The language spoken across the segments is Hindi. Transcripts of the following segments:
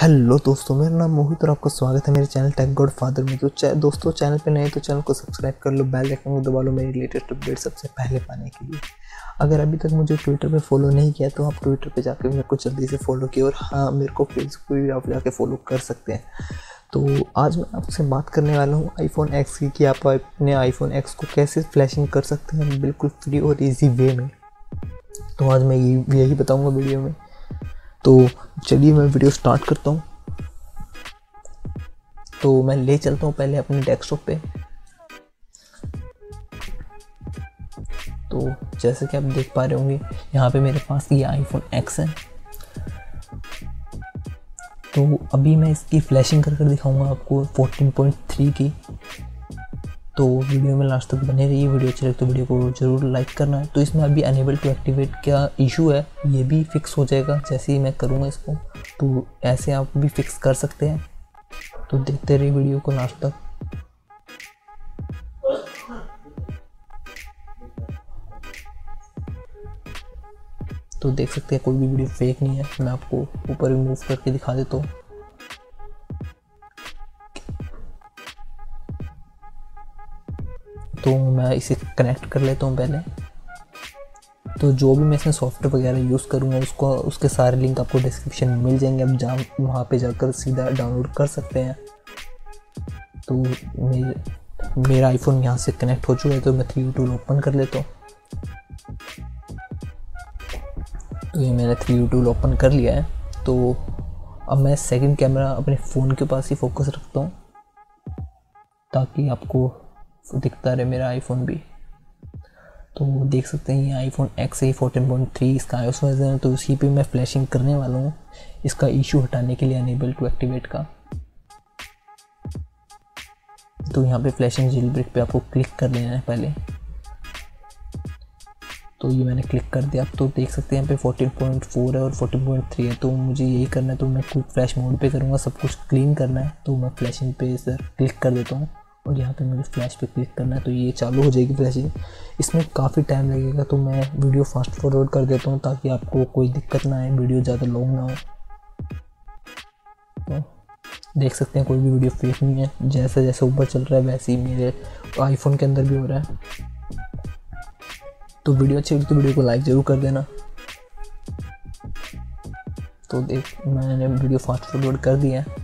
हेलो दोस्तों, मेरा नाम मोहित और आपका स्वागत है मेरे चैनल टेक गॉड फादर में। तो दोस्तों, चैनल पे नए तो चैनल को सब्सक्राइब कर लो, बेल आइकन को दबा लो मेरी लेटेस्ट अपडेट सबसे पहले पाने के लिए। अगर अभी तक मुझे ट्विटर पे फॉलो नहीं किया तो आप ट्विटर पे जाकर मेरे को जल्दी से फॉलो किए, और हाँ, मेरे को फेसबुक पे भी आप जाके फॉलो कर सकते हैं। तो आज मैं आपसे बात करने वाला हूँ iPhone X की, कि आप अपने iPhone X को कैसे फ्लैशिंग कर सकते हैं बिल्कुल फ्री और ईजी वे में। तो आज मैं यही बताऊँगा वीडियो में। तो चलिए मैं वीडियो स्टार्ट करता हूँ। तो मैं ले चलता हूँ पहले अपने डेस्कटॉप पे। तो जैसे कि आप देख पा रहे होंगे, यहाँ पे मेरे पास ये iPhone X है। तो अभी मैं इसकी फ्लैशिंग कर दिखाऊंगा आपको 14.3 की। तो वीडियो में लास्ट तक बने रहिए। वीडियो अच्छी लगे तो वीडियो को ज़रूर लाइक करना है। तो इसमें अभी अनेबल टू एक्टिवेट का इशू है, ये भी फिक्स हो जाएगा जैसे ही मैं करूँगा इसको। तो ऐसे आप भी फिक्स कर सकते हैं। तो देखते रहिए वीडियो को लास्ट तक। तो देख सकते हैं कोई भी वीडियो फेक नहीं है। मैं आपको ऊपर भी मूव करके दिखा देता हूँ। तो मैं इसे कनेक्ट कर लेता हूँ पहले। तो जो भी मैं इसमें सॉफ्टवेयर वगैरह यूज़ करूँगा उसके सारे लिंक आपको डिस्क्रिप्शन में मिल जाएंगे। आप वहाँ पे जाकर सीधा डाउनलोड कर सकते हैं। तो मेरा आईफोन यहाँ से कनेक्ट हो चुका है, तो मैं 3U टूल ओपन कर लेता हूँ। तो ये मैंने 3U टूल ओपन कर लिया है। तो अब मैं सेकंड कैमरा अपने फ़ोन के पास ही फोकस रखता हूँ, ताकि आपको दिखता रहे मेरा आईफोन भी। तो देख सकते हैं ये iPhone X है, 14.3 इसका iOS वर्जन है। तो उसी पे मैं फ्लैशिंग करने वाला हूँ इसका इशू हटाने के लिए, अनेबल टू एक्टिवेट का। तो यहाँ पे फ्लैशिंग जेल ब्रेक पे आपको क्लिक कर लेना है पहले। तो ये मैंने क्लिक कर दिया। अब तो देख सकते हैं यहाँ पे 14.4 है और 14.3 है। तो मुझे यही करना है। तो मैं क्विक फ्लैश मोड पे करूँगा, सब कुछ क्लीन करना है। तो मैं फ्लैशिंग पे इधर क्लिक कर देता हूँ और यहाँ पे मुझे फ्लैश पे क्लिक करना है। तो ये चालू हो जाएगी फ्लैशिंग। इसमें काफ़ी टाइम लगेगा, तो मैं वीडियो फास्ट फॉरवर्ड कर देता हूँ ताकि आपको कोई दिक्कत ना आए, वीडियो ज़्यादा लॉन्ग ना हो। तो देख सकते हैं कोई भी वीडियो फेक नहीं है। जैसे जैसे ऊपर चल रहा है वैसे ही मेरे आईफोन के अंदर भी हो रहा है। तो वीडियो अच्छी लगी तो वीडियो को लाइक ज़रूर कर देना। तो देख मैंने वीडियो फास्ट फॉरवर्ड कर दिया है।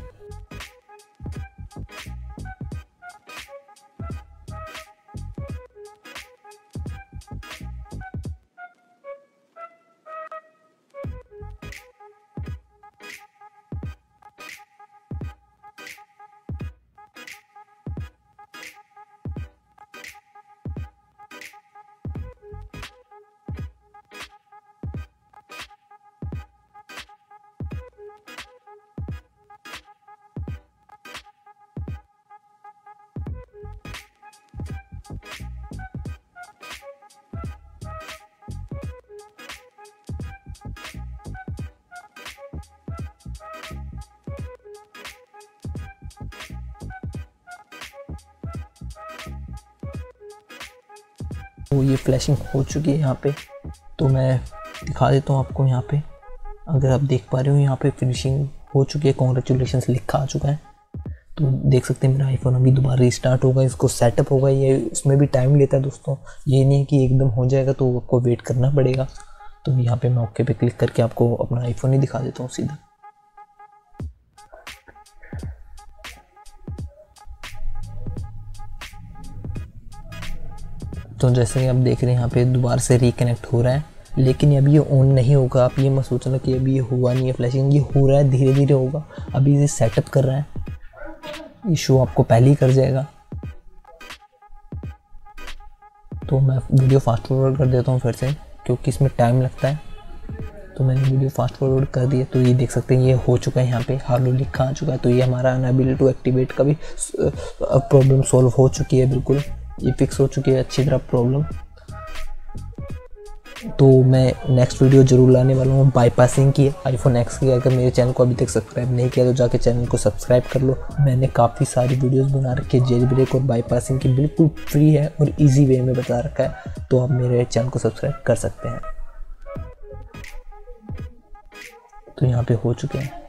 तो ये फ्लैशिंग हो चुकी है यहाँ पे। तो मैं दिखा देता हूँ आपको। यहाँ पे अगर आप देख पा रहे हो, यहाँ पे फिनिशिंग हो चुकी है, कॉन्ग्रेचुलेशंस लिखा आ चुका है। तो देख सकते हैं मेरा आईफोन अभी दोबारा रिस्टार्ट होगा, इसको सेटअप होगा। ये उसमें भी टाइम लेता है दोस्तों, ये नहीं है कि एकदम हो जाएगा, तो आपको वेट करना पड़ेगा। तो यहाँ पे मैं ओके पे क्लिक करके आपको अपना आईफोन ही दिखा देता हूँ सीधा। तो जैसे कि आप देख रहे हैं यहाँ पे दोबारा से रिकनेक्ट हो रहा है, लेकिन अभी ये ऑन नहीं होगा। आप ये मत सोचना कि अभी ये हुआ नहीं है फ्लैशिंग, ये हो रहा है, धीरे धीरे होगा। अभी ये सेटअप कर रहा है, ये शो आपको पहले ही कर जाएगा। तो मैं वीडियो फास्ट फॉरवर्ड कर देता हूँ फिर से, क्योंकि इसमें टाइम लगता है। तो मैंने वीडियो फास्ट फॉरवर्ड कर दिया। तो ये देख सकते हैं ये हो चुका है, यहाँ पे हालो लिखा आ चुका है। तो ये हमारा अनएबल टू एक्टिवेट का भी प्रॉब्लम सॉल्व हो चुकी है, बिल्कुल ये फिक्स हो चुकी है अच्छी तरह प्रॉब्लम। तो मैं नेक्स्ट वीडियो ज़रूर लाने वाला हूँ बाईपासिंग की, iPhone X की। अगर मेरे चैनल को अभी तक सब्सक्राइब नहीं किया तो जाके चैनल को सब्सक्राइब कर लो। मैंने काफ़ी सारी वीडियोस बना रखी है जेल ब्रेक और बाईपासिंग की, बिल्कुल फ्री है और इजी वे में बता रखा है। तो आप मेरे चैनल को सब्सक्राइब कर सकते हैं। तो यहाँ पे हो चुके हैं।